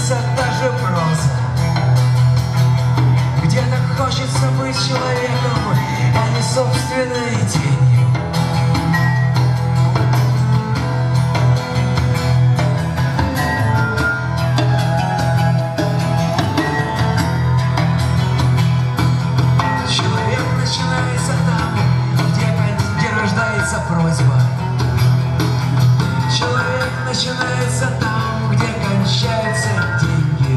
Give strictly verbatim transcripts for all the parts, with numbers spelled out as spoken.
начинается та же проза. Где-то хочется быть человеком, а не собственной тенью. Человек начинается там, где, где рождается просьба. Человек начинается там, где кончаются деньги.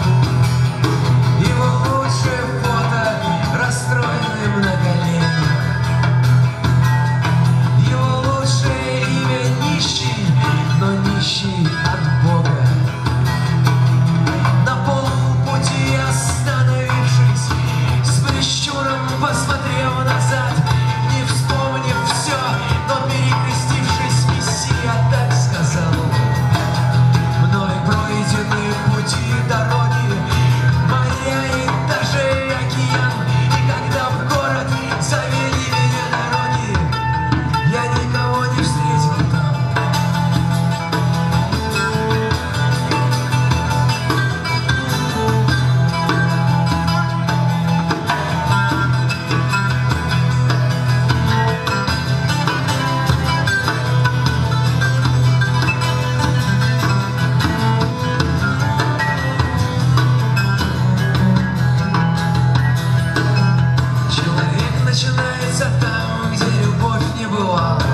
Его лучшее фото расстроенным на коленях. Его лучшее имя нищий, но нищий от Бога. На полпути остановившись, с прищуром посмотрев назад, не вспомнив все, но перекрестившись, Мессия так сказал: мной пройдены пути, дороги, моря и даже океан. И когда в город завели меня дороги, я никого не встретил там. Начинается там, где любовь не была.